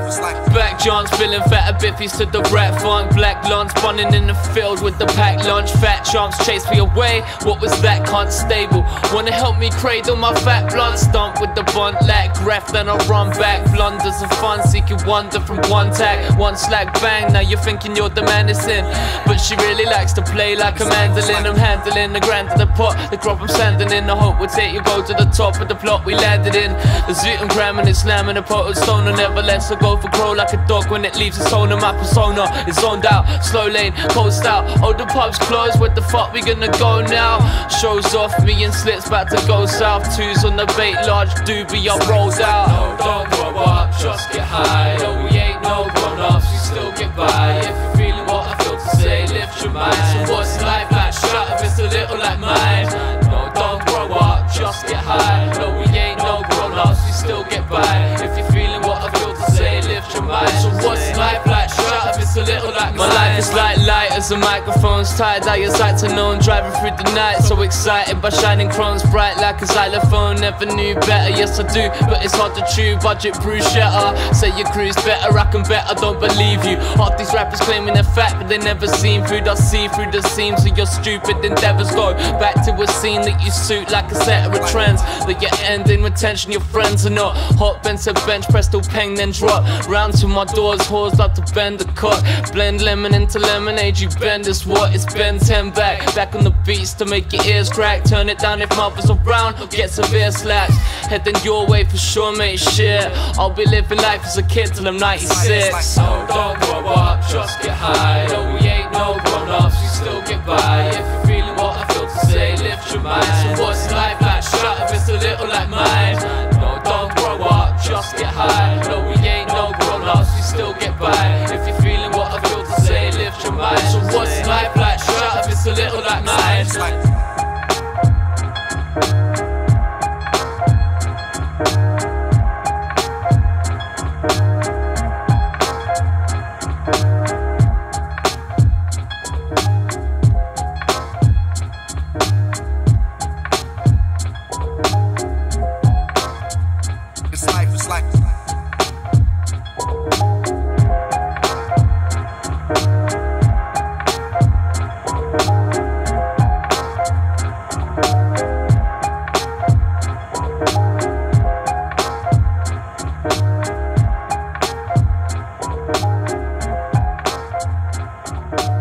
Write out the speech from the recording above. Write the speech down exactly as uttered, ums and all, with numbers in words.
Back Johns feeling fatter biffies to the rat funk. Black lawns bunning in the field with the packed lunch. Fat chumps chase me away. What was that? Can't stable. Wanna help me cradle my fat blunt. Stump with the bunt lack graph, then I run back. Blunders of fun, seeking wonder from one tag. One slack bang, now you're thinking you're the man that's in. But she really likes to play like a mandolin. I'm handling the grand of the pot, the crop I'm sanding in. I hope we'll take you go to the top of the plot we landed in. The zoot and cramming it, slamming the pot of stone. I never lets her go for crow like a dog when it leaves its owner. My persona is zoned out, slow lane, coast out. Oh, the pub's closed, where the fuck we gonna go now? Shows off, me and Slits about to go south. Twos on the bait, large doobie, I rolled out. No, don't grow up, just get high. No, we ain't no grown-ups, we still get by. If you're feeling what I feel to say, lift your mind. So what's life like? Shut up, it's a little like mine. No, don't grow up, just get high. No, we ain't no grown-ups, we still get by. If you're feeling what I feel to say, lift your mind. So what's life like? Shut up, it's a little like mine. My life is like light as the microphone's tied. I excite to know I'm driving through the night. So excited by shining chromes, bright like a xylophone. Never knew better, yes I do, but it's hard to chew. Budget bruschetta, say your crew's better, I can bet I don't believe you. Half these rappers claiming they're fat, but they never seen food. I see through the seams of your stupid endeavors. Go back to a scene that you suit like a set of trends. That you're ending with tension, your friends are not. Hot bench to bench, press till peng, then drop. Round to my doors, whores like to bend the cut. Blend lemon into lemonade, you bend is what? It's Ben ten back. Back on the beats to make your ears crack. Turn it down if mother's around, get severe slaps. Heading your way for sure, mate, shit. I'll be living life as a kid till I'm ninety-six. No, don't grow up, just get high. No, we ain't no grown-ups, we still get by. If you're feeling what I feel to say, lift your mind. So what's life like? Shut up, it's a little like mine. No, don't grow up, just get high. No, we ain't no grown-ups, we still get by. If you're feeling what I feel to say, lift your mind. So what's life like? Shut up, it's a little like mine. It's life, it's life. We'll be right back.